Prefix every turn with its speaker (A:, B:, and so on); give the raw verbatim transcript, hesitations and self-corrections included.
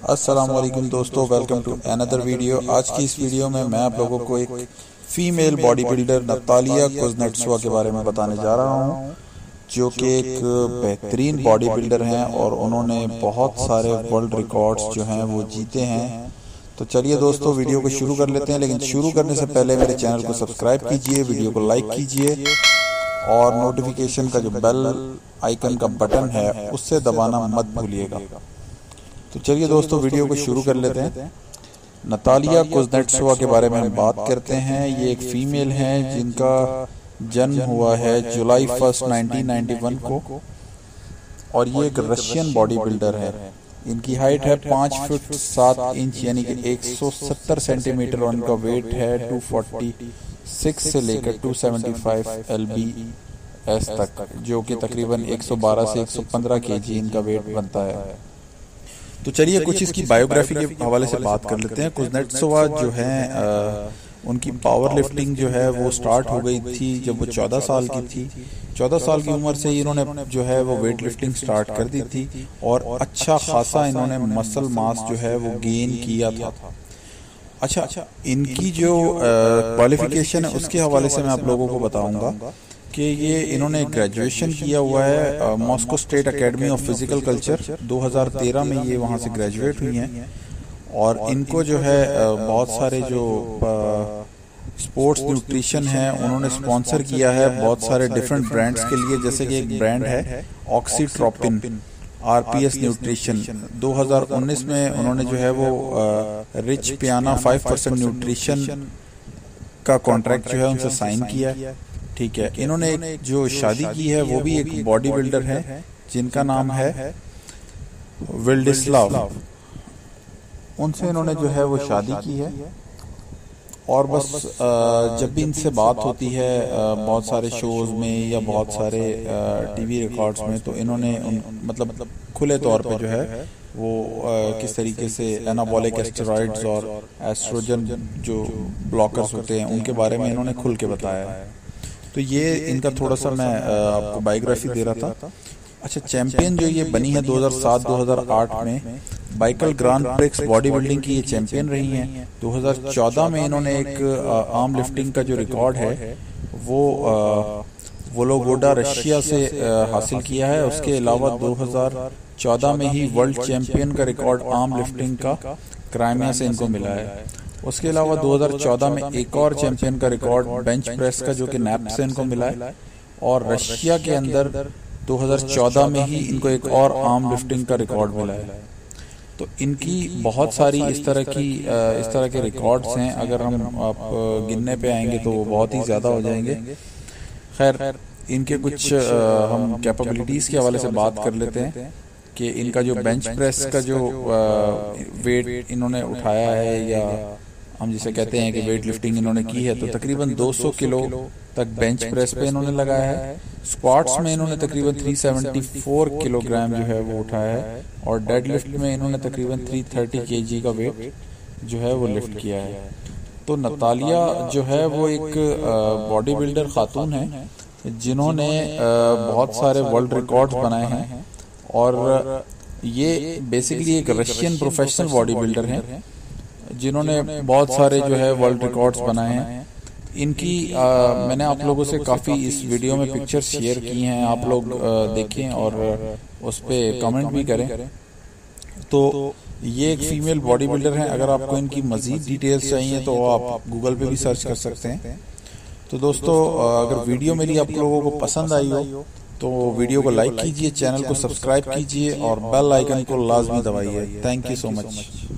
A: अस्सलामुअलैकुम दोस्तों, welcome to another video. आज की इस वीडियो में मैं आप लोगों को एक female body builder Natalia Kuznetsova के बारे में बताने जा रहा हूं, जो कि एक बेहतरीन बॉडी बिल्डर हैं और उन्होंने बहुत सारे वर्ल्ड रिकॉर्ड्स जो हैं वो जीते हैं। तो चलिए दोस्तों, वीडियो को शुरू कर लेते हैं। लेकिन शुरू करने से पहले मेरे चैनल को सब्सक्राइब कीजिए, वीडियो को लाइक कीजिए और नोटिफिकेशन का जो बेल आइकन का बटन है उससे दबाना मत भूलिएगा। तो चलिए दोस्तों, वीडियो को शुरू कर लेते हैं। नतालिया कुज़नेट्सोवा के बारे में हम बात करते हैं। ये एक फीमेल हैं जिनका जन्म हुआ है July first nineteen ninety one को और ये एक रशियन बॉडी बिल्डर है। इनकी हाइट है पाँच फुट सात इंच यानी कि एक सौ सत्तर सेंटीमीटर और इनका वेट है दो सौ छियालीस से लेकर दो सौ पचहत्तर एल बी एस तक, जो कि तकरीबन एक सौ बारह से एक सौ पंद्रह केजी इनका वेट बनता है। तो चलिए कुछ इसकी बायोग्राफी के हवाले से बात कर लेते हैं। कुज़नेट्सोवा जो है आ, उनकी पावर लिफ्टिंग जो है वो स्टार्ट हो गई थी जब वो चौदह साल की थी। चौदह साल की उम्र से इन्होंने जो है वो वेट लिफ्टिंग स्टार्ट कर दी थी और अच्छा खासा इन्होंने मसल मास जो है वो गेन किया था। अच्छा, इनकी जो क्वालिफिकेशन है उसके हवाले से मैं आप लोगों को बताऊंगा कि ये इन्होंने ग्रेजुएशन किया हुआ है Moscow state academy of physical culture. दो हज़ार तेरह में ये वहाँ से ग्रेजुएट हुई हैं और इनको जो है बहुत सारे जो स्पोर्ट्स न्यूट्रिशन है उन्होंने स्पॉन्सर किया है बहुत सारे डिफरेंट ब्रांड्स के लिए, जैसे कि एक ब्रांड है ऑक्सीट्रोपिन आरपीएस न्यूट्रिशन। दो हज़ार उन्नीस में उन्होंने जो है वो rich Piana five percent nutrition का कॉन्ट्रैक्ट जो है उनसे साइन किया। ठीक है, इन्होंने एक जो शादी की है वो भी एक बॉडी बिल्डर है जिनका नाम है विल्डिस्लाव। उनसे इन्होंने जो है वो शादी की है और बस जब भी इनसे बात होती है बहुत सारे शोज में या बहुत सारे टीवी रिकॉर्ड्स में, तो इन्होंने उन मतलब खुले तौर पे जो है वो किस तरीके से एनाबॉलिक स्टेरॉइड्स और एस्ट्रोजन जो ब्लॉकर्स होते हैं उनके बारे में इन्होंने खुल के बताया है। तो ये इनका थोड़ा सा मैं आपको बायोग्राफी दे रहा था। अच्छा, चैंपियन जो ये बनी है दो हज़ार सात दो हज़ार आठ में Baikal grand prix body building की ये चैंपियन रही हैं। दो हज़ार चौदह में इन्होंने एक आर्म लिफ्टिंग का जो रिकॉर्ड है वो वोलोगोडा रशिया से हासिल किया है। उसके अलावा दो हज़ार चौदह में ही वर्ल्ड चैंपियन का रिकॉर्ड आर्म लिफ्टिंग का क्राइमिया से इनको मिला है। उसके अलावा दो हज़ार चौदह में एक और चैंपियन का रिकॉर्ड बेंच प्रेस का जो कि नैप से इनको मिला है और रशिया के अंदर दो हज़ार चौदह में ही इनको एक और आर्म लिफ्टिंग का रिकॉर्ड मिला है। तो इनकी बहुत सारी इस तरह की इस तरह के रिकॉर्ड्स हैं। अगर हम आप गिनने पे आएंगे तो वो बहुत ही ज़्यादा हो जाएंगे। खैर, इनके कुछ हम कैपेबिलिटीज़ के हवाले से बात कर लेते हैं कि इनका जो बेंच प्रेस का जो वेट इन्होंने उठाया है या हम जिसे कहते हैं कि वेट लिफ्टिंग इन्होंने की है, तो तकरीबन दो सौ किलो तक बेंच प्रेस पे इन्होंने लगाया है। स्क्वाट्स में इन्होंने तकरीबन तीन सौ चौहत्तर किलोग्राम जो है वो उठाया है और डेड लिफ्ट में इन्होंने तकरीबन तीन सौ तीस केजी का वेट जो है वो लिफ्ट किया है। तो नतालिया जो है वो एक बॉडी बिल्डर खातून है जिन्होंने बहुत सारे वर्ल्ड रिकॉर्ड्स बनाए हैं और ये बेसिकली एक रशियन प्रोफेशनल बॉडी बिल्डर हैं जिन्होंने बहुत सारे जो है वर्ल्ड रिकॉर्ड्स बनाए हैं। इनकी आ, मैंने आप लोगों से काफ़ी इस वीडियो में पिक्चर्स शेयर की हैं, आप लोग आ, देखें और उस पर कमेंट भी करें। तो ये एक फीमेल बॉडी बिल्डर हैं। अगर आपको इनकी मज़ीद डिटेल्स चाहिए तो आप गूगल पे भी सर्च कर सकते हैं। तो दोस्तों, अगर वीडियो मेरी आप लोगों को पसंद आई हो तो वीडियो को लाइक कीजिए, चैनल को सब्सक्राइब कीजिए और बेल आइकन को लाजमी दबाइए। Thank you so much.